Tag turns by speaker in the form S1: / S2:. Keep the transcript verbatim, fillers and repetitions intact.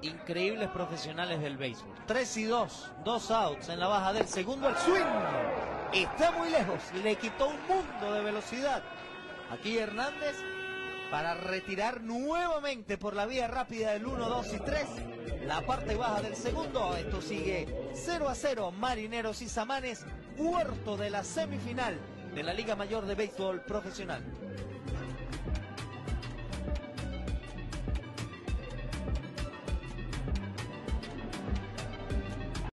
S1: increíbles profesionales del béisbol. tres y dos, dos outs en la baja del segundo. El swing está muy lejos, le quitó un mundo de velocidad. Aquí Hernández para retirar nuevamente por la vía rápida del uno, dos y tres. La parte baja del segundo. Esto sigue cero a cero. Marineros y Samanes, cuarto de la semifinal de la Liga Mayor de Béisbol Profesional.